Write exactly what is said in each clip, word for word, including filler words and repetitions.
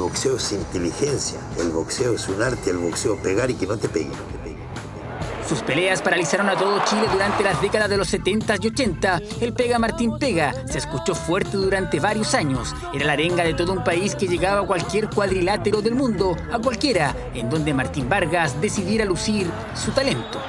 boxeo es inteligencia, el boxeo es un arte, el boxeo pegar y que no te pegue, no te pegue. Sus peleas paralizaron a todo Chile durante las décadas de los setenta y ochenta. El Pega Martín Pega se escuchó fuerte durante varios años. Era la arenga de todo un país que llegaba a cualquier cuadrilátero del mundo, a cualquiera, en donde Martín Vargas decidiera lucir su talento.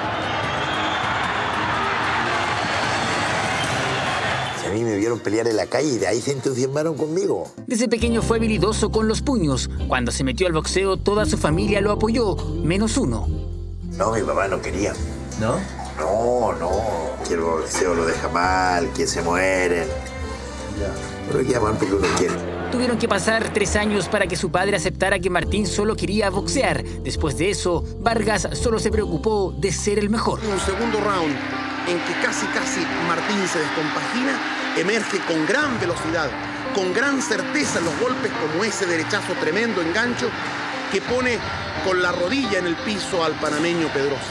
A mí me vieron pelear en la calle y de ahí se entusiasmaron conmigo. Desde pequeño fue habilidoso con los puños. Cuando se metió al boxeo, toda su familia lo apoyó, menos uno. No, mi papá no quería. ¿No? No, no. Que el boxeo lo deja mal, que se mueren. Ya. Pero que aman porque uno quiere. Tuvieron que pasar tres años para que su padre aceptara que Martín solo quería boxear. Después de eso, Vargas solo se preocupó de ser el mejor. En un segundo round, en que casi casi Martín se descompagina, emerge con gran velocidad, con gran certeza en los golpes, como ese derechazo tremendo engancho que pone con la rodilla en el piso al panameño Pedrosa.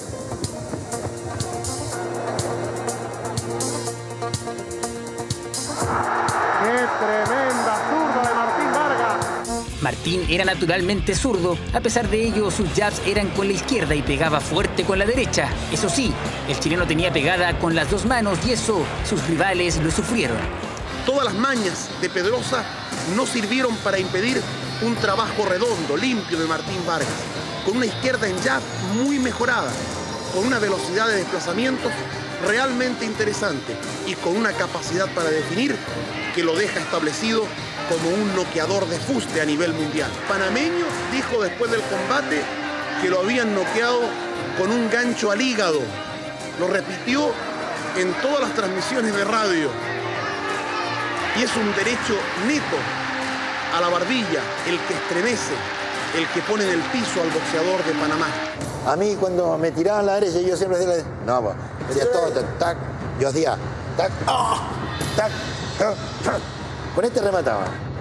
¡Qué tremenda zurda de Martín Vargas! Martín era naturalmente zurdo. A pesar de ello, sus jabs eran con la izquierda y pegaba fuerte con la derecha. Eso sí, el chileno tenía pegada con las dos manos y eso sus rivales lo sufrieron. Todas las mañas de Pedrosa no sirvieron para impedir un trabajo redondo, limpio de Martín Vargas, con una izquierda en jab muy mejorada, con una velocidad de desplazamiento realmente interesante y con una capacidad para definir que lo deja establecido como un noqueador de fuste a nivel mundial. Panameño dijo después del combate que lo habían noqueado con un gancho al hígado. Lo repitió en todas las transmisiones de radio. Y es un derecho neto a la barbilla, el que estremece, el que pone en el piso al boxeador de Panamá. A mí cuando me tiraban a la derecha, yo siempre hacía la... No, pues, hacía todo, tac, tac. Yo hacía tac, oh, tac, tac, tac. Con este remataba.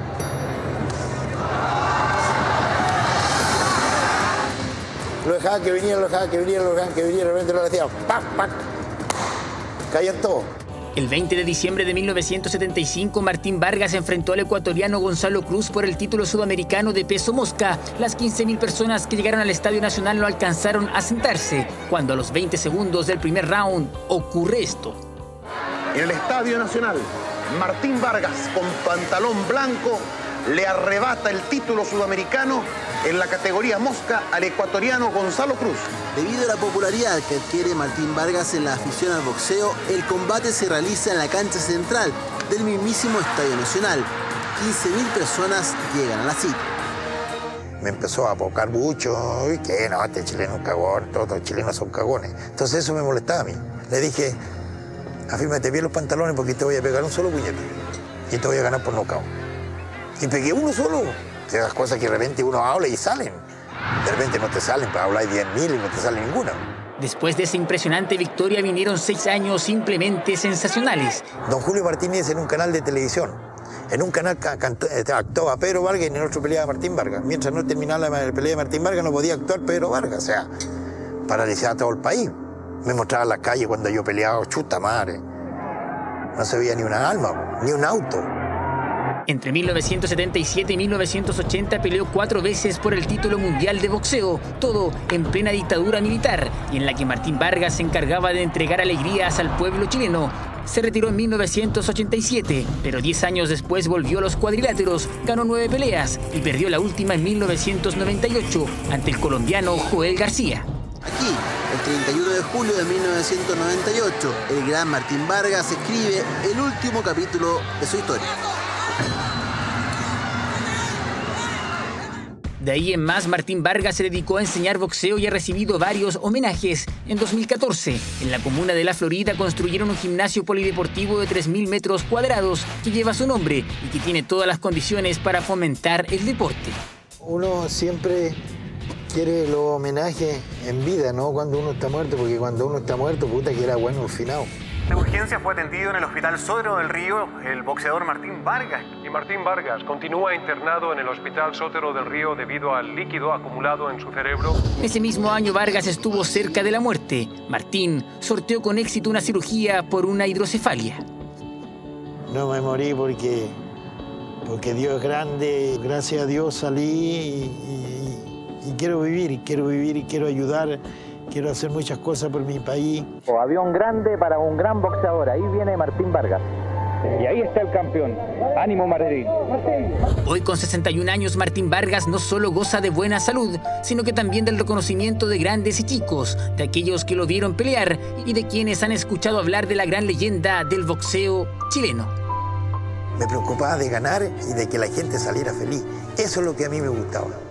Lo dejaba que viniera, lo dejaba que viniera, lo dejaba que viniera, de repente lo hacía, ¡pac, pac! Caían todos. El veinte de diciembre de mil novecientos setenta y cinco, Martín Vargas enfrentó al ecuatoriano Gonzalo Cruz por el título sudamericano de peso mosca. Las quince mil personas que llegaron al Estadio Nacional no alcanzaron a sentarse, cuando a los veinte segundos del primer round ocurre esto. En el Estadio Nacional, Martín Vargas, con pantalón blanco, le arrebata el título sudamericano en la categoría mosca al ecuatoriano Gonzalo Cruz. Debido a la popularidad que adquiere Martín Vargas en la afición al boxeo, el combate se realiza en la cancha central del mismísimo Estadio Nacional. quince mil personas llegan a la cita. Me empezó a apocar mucho, y que no, este chileno es un cagón, todos los chilenos son cagones. Entonces eso me molestaba a mí. Le dije, afírmate bien los pantalones porque te voy a pegar un solo puñete y te voy a ganar por nocaut. Y pegué uno solo. De las cosas que de repente uno habla y salen. De repente no te salen, para hablar diez mil y no te sale ninguna. Después de esa impresionante victoria vinieron seis años simplemente sensacionales. Don Julio Martínez en un canal de televisión. En un canal cantó, actuaba Pedro Vargas y en el otro peleaba Martín Vargas. Mientras no terminaba la pelea de Martín Vargas no podía actuar Pedro Vargas. O sea, paralizaba todo el país. Me mostraba en la calle cuando yo peleaba, chuta madre. No se veía ni una alma, ni un auto. Entre mil novecientos setenta y siete y mil novecientos ochenta peleó cuatro veces por el título mundial de boxeo, todo en plena dictadura militar, y en la que Martín Vargas se encargaba de entregar alegrías al pueblo chileno. Se retiró en mil novecientos ochenta y siete, pero diez años después volvió a los cuadriláteros, ganó nueve peleas y perdió la última en mil novecientos noventa y ocho ante el colombiano Joel García. Aquí, el treinta y uno de julio de mil novecientos noventa y ocho, el gran Martín Vargas escribe el último capítulo de su historia. De ahí en más, Martín Vargas se dedicó a enseñar boxeo y ha recibido varios homenajes. En dos mil catorce, en la comuna de La Florida, construyeron un gimnasio polideportivo de tres mil metros cuadrados que lleva su nombre y que tiene todas las condiciones para fomentar el deporte. Uno siempre quiere los homenajes en vida, no cuando uno está muerto, porque cuando uno está muerto, puta que era bueno el final. De urgencia fue atendido en el Hospital Sotero del Río el boxeador Martín Vargas. Y Martín Vargas continúa internado en el Hospital Sotero del Río debido al líquido acumulado en su cerebro. Ese mismo año Vargas estuvo cerca de la muerte. Martín sorteó con éxito una cirugía por una hidrocefalia. No me morí porque porque Dios es grande. Gracias a Dios salí y, y, y quiero vivir, quiero vivir y quiero ayudar. Quiero hacer muchas cosas por mi país. O avión grande para un gran boxeador. Ahí viene Martín Vargas. Y ahí está el campeón. ¡Ánimo, Martín! Hoy con sesenta y un años, Martín Vargas no solo goza de buena salud, sino que también del reconocimiento de grandes y chicos, de aquellos que lo vieron pelear y de quienes han escuchado hablar de la gran leyenda del boxeo chileno. Me preocupaba de ganar y de que la gente saliera feliz. Eso es lo que a mí me gustaba.